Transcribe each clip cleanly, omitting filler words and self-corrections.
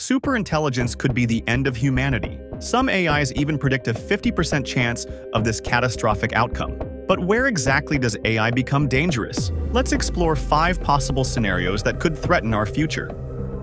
superintelligence could be the end of humanity. Some AIs even predict a 50% chance of this catastrophic outcome. But where exactly does AI become dangerous? Let's explore 5 possible scenarios that could threaten our future.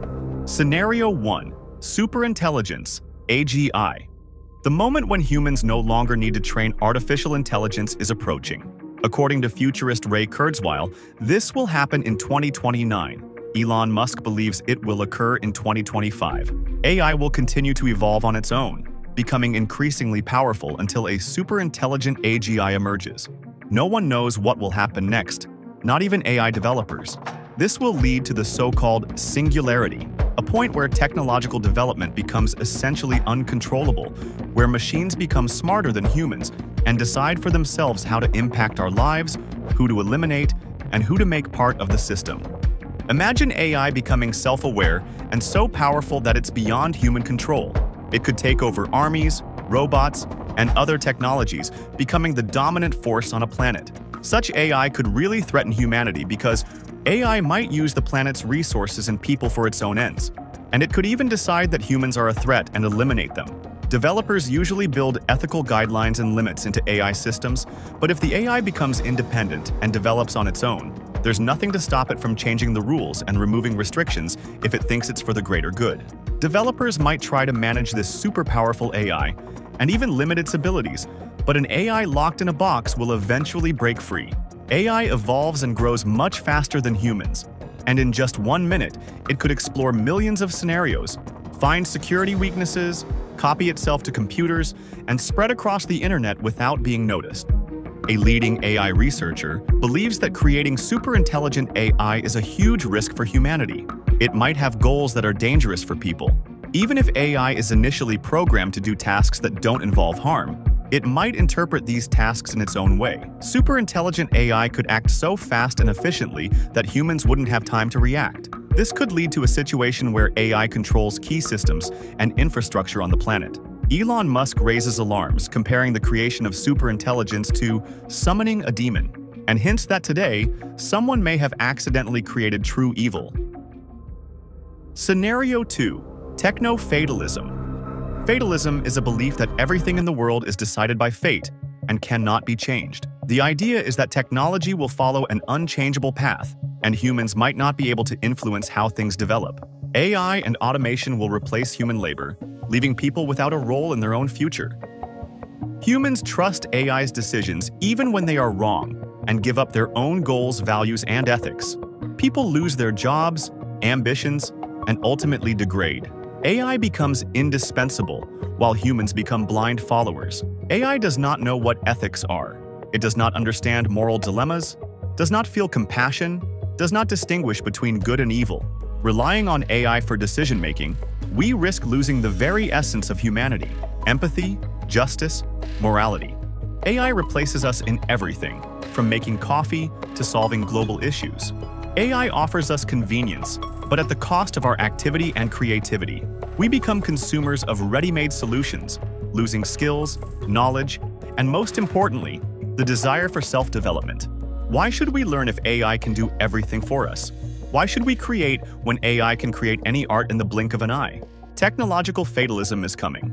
Scenario 1. Superintelligence, AGI. The moment when humans no longer need to train artificial intelligence is approaching. According to futurist Ray Kurzweil, this will happen in 2029. Elon Musk believes it will occur in 2025. AI will continue to evolve on its own, becoming increasingly powerful until a super-intelligent AGI emerges. No one knows what will happen next, not even AI developers. This will lead to the so-called singularity, a point where technological development becomes essentially uncontrollable, where machines become smarter than humans and decide for themselves how to impact our lives, who to eliminate, and who to make part of the system. Imagine AI becoming self-aware and so powerful that it's beyond human control. It could take over armies, robots, and other technologies, becoming the dominant force on a planet. Such AI could really threaten humanity because AI might use the planet's resources and people for its own ends. And it could even decide that humans are a threat and eliminate them. Developers usually build ethical guidelines and limits into AI systems, but if the AI becomes independent and develops on its own, there's nothing to stop it from changing the rules and removing restrictions if it thinks it's for the greater good. Developers might try to manage this super powerful AI and even limit its abilities, but an AI locked in a box will eventually break free. AI evolves and grows much faster than humans, and in just 1 minute, it could explore millions of scenarios, find security weaknesses, copy itself to computers, and spread across the internet without being noticed. A leading AI researcher believes that creating super-intelligent AI is a huge risk for humanity. It might have goals that are dangerous for people. Even if AI is initially programmed to do tasks that don't involve harm, it might interpret these tasks in its own way. Super-intelligent AI could act so fast and efficiently that humans wouldn't have time to react. This could lead to a situation where AI controls key systems and infrastructure on the planet. Elon Musk raises alarms, comparing the creation of superintelligence to summoning a demon, and hints that today, someone may have accidentally created true evil. Scenario 2. Techno-fatalism. Fatalism is a belief that everything in the world is decided by fate and cannot be changed. The idea is that technology will follow an unchangeable path, and humans might not be able to influence how things develop. AI and automation will replace human labor, leaving people without a role in their own future. Humans trust AI's decisions even when they are wrong and give up their own goals, values, and ethics. People lose their jobs, ambitions, and ultimately degrade. AI becomes indispensable while humans become blind followers. AI does not know what ethics are. It does not understand moral dilemmas, does not feel compassion, does not distinguish between good and evil. Relying on AI for decision-making, we risk losing the very essence of humanity: empathy, justice, morality. AI replaces us in everything, from making coffee to solving global issues. AI offers us convenience, but at the cost of our activity and creativity. We become consumers of ready-made solutions, losing skills, knowledge, and most importantly, the desire for self-development. Why should we learn if AI can do everything for us? Why should we create when AI can create any art in the blink of an eye? Technological fatalism is coming.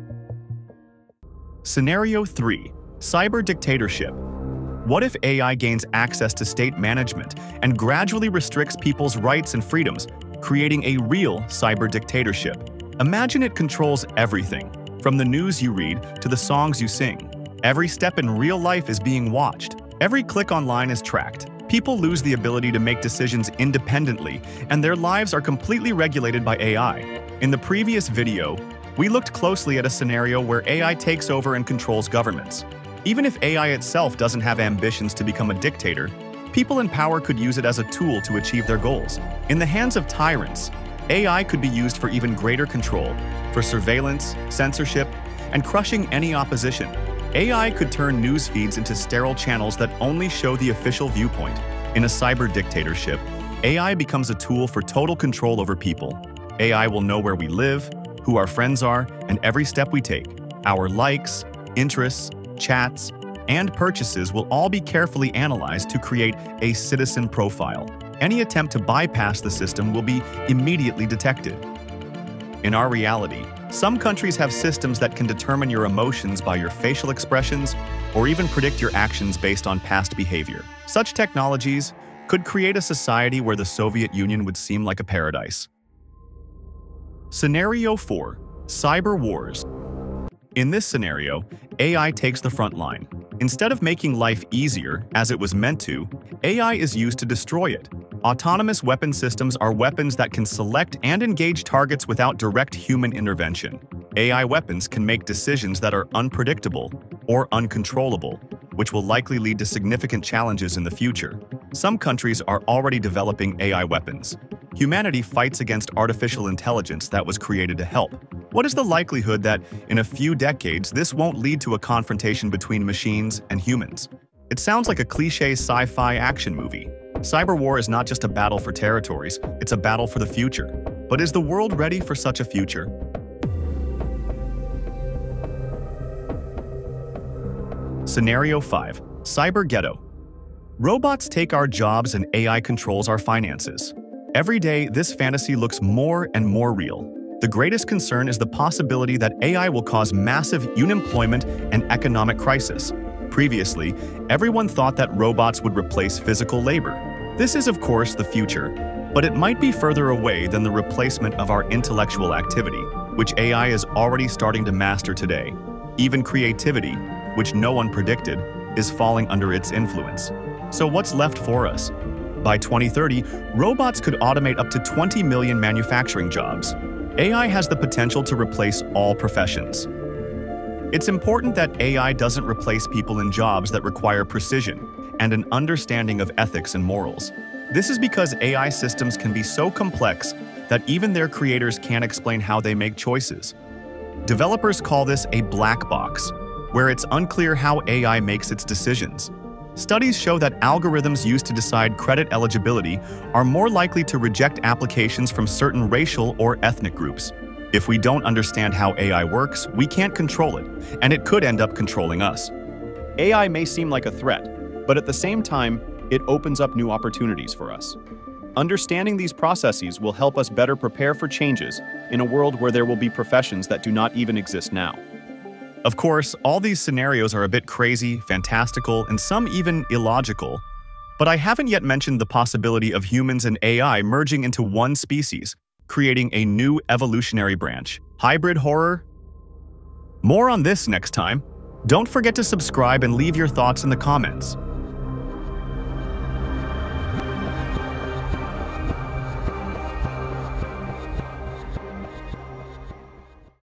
Scenario 3. Cyber-dictatorship. What if AI gains access to state management and gradually restricts people's rights and freedoms, creating a real cyber-dictatorship? Imagine it controls everything, from the news you read to the songs you sing. Every step in real life is being watched. Every click online is tracked. People lose the ability to make decisions independently, and their lives are completely regulated by AI. In the previous video, we looked closely at a scenario where AI takes over and controls governments. Even if AI itself doesn't have ambitions to become a dictator, people in power could use it as a tool to achieve their goals. In the hands of tyrants, AI could be used for even greater control, for surveillance, censorship, and crushing any opposition. AI could turn news feeds into sterile channels that only show the official viewpoint. In a cyber dictatorship, AI becomes a tool for total control over people. AI will know where we live, who our friends are, and every step we take. Our likes, interests, chats, and purchases will all be carefully analyzed to create a citizen profile. Any attempt to bypass the system will be immediately detected. In our reality, some countries have systems that can determine your emotions by your facial expressions or even predict your actions based on past behavior. Such technologies could create a society where the Soviet Union would seem like a paradise. Scenario 4. Cyber Wars. In this scenario, AI takes the front line. Instead of making life easier, as it was meant to, AI is used to destroy it. Autonomous weapon systems are weapons that can select and engage targets without direct human intervention. AI weapons can make decisions that are unpredictable or uncontrollable, which will likely lead to significant challenges in the future. Some countries are already developing AI weapons. Humanity fights against artificial intelligence that was created to help. What is the likelihood that, in a few decades, this won't lead to a confrontation between machines and humans? It sounds like a cliché sci-fi action movie. Cyber war is not just a battle for territories, it's a battle for the future. But is the world ready for such a future? Scenario 5. Cyber-ghetto. Robots take our jobs and AI controls our finances. Every day, this fantasy looks more and more real. The greatest concern is the possibility that AI will cause massive unemployment and economic crisis. Previously, everyone thought that robots would replace physical labor. This is, of course, the future, but it might be further away than the replacement of our intellectual activity, which AI is already starting to master today. Even creativity, which no one predicted, is falling under its influence. So what's left for us? By 2030, robots could automate up to 20 million manufacturing jobs. AI has the potential to replace all professions. It's important that AI doesn't replace people in jobs that require precision and an understanding of ethics and morals. This is because AI systems can be so complex that even their creators can't explain how they make choices. Developers call this a black box, where it's unclear how AI makes its decisions. Studies show that algorithms used to decide credit eligibility are more likely to reject applications from certain racial or ethnic groups. If we don't understand how AI works, we can't control it, and it could end up controlling us. AI may seem like a threat, but at the same time, it opens up new opportunities for us. Understanding these processes will help us better prepare for changes in a world where there will be professions that do not even exist now. Of course, all these scenarios are a bit crazy, fantastical, and some even illogical. But I haven't yet mentioned the possibility of humans and AI merging into one species, creating a new evolutionary branch. Hybrid horror? More on this next time. Don't forget to subscribe and leave your thoughts in the comments.